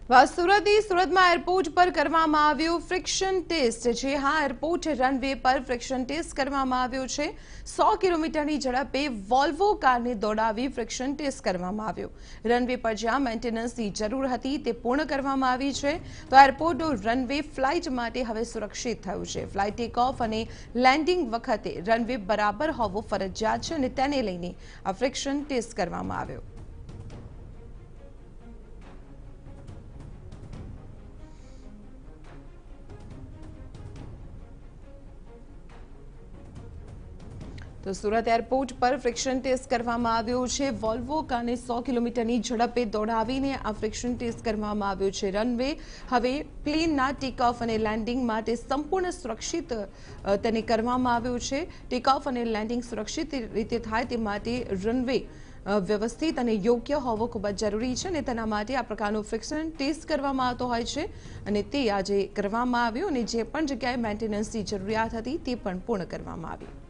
સુરતમાં એરપોર્ટ પર કરવામાં આવ્યું ફ્રિક્શન ટેસ્ટ। જે હા, એરપોર્ટ રનવે પર ફ્રિક્શન ટેસ્ટ કરવામાં આવ્યો છે। 100 કિલોમીટરની ઝડપે વોલ્વો કારને દોડાવી ફ્રિક્શન ટેસ્ટ કરવામાં આવ્યો। રનવે પર જ્યાં મેન્ટેનન્સની જરૂર હતી તે પૂર્ણ કરવામાં આવી છે। તો એરપોર્ટનું રનવે ફ્લાઇટ માટે હવે સુરક્ષિત થયું છે। ફ્લાઇટ ટેક ઓફ અને લેન્ડિંગ વખતે રનવે બરાબર હોવો ફરજિયાત છે અને તેને લઈને આ ફ્રિક્શન ટેસ્ટ કરવામાં આવ્યો। તો સુરત એરપોર્ટ પર ફ્રિક્શન ટેસ્ટ કરવામાં આવ્યો છે। વોલ્વો કારને 100 કિલોમીટરની ઝડપે દોડાવીને આ ફ્રિક્શન ટેસ્ટ કરવામાં આવ્યો છે। રનવે હવે પ્લેનના ટેક ઓફ અને લેન્ડિંગ માટે સંપૂર્ણ સુરક્ષિત તેને કરવામાં આવ્યું છે। ટેક ઓફ અને લેન્ડિંગ સુરક્ષિત રીતે થાય તે માટે રનવે વ્યવસ્થિત અને યોગ્ય હોવો ખૂબ જ જરૂરી છે અને તેના માટે આ પ્રકારનું ફ્રિક્શન ટેસ્ટ કરવામાં આવતો હોય છે અને તે આજે કરવામાં આવ્યું અને જે પણ જગ્યાએ મેન્ટેનન્સની જરૂરિયાત હતી તે પણ પૂર્ણ કરવામાં આવી।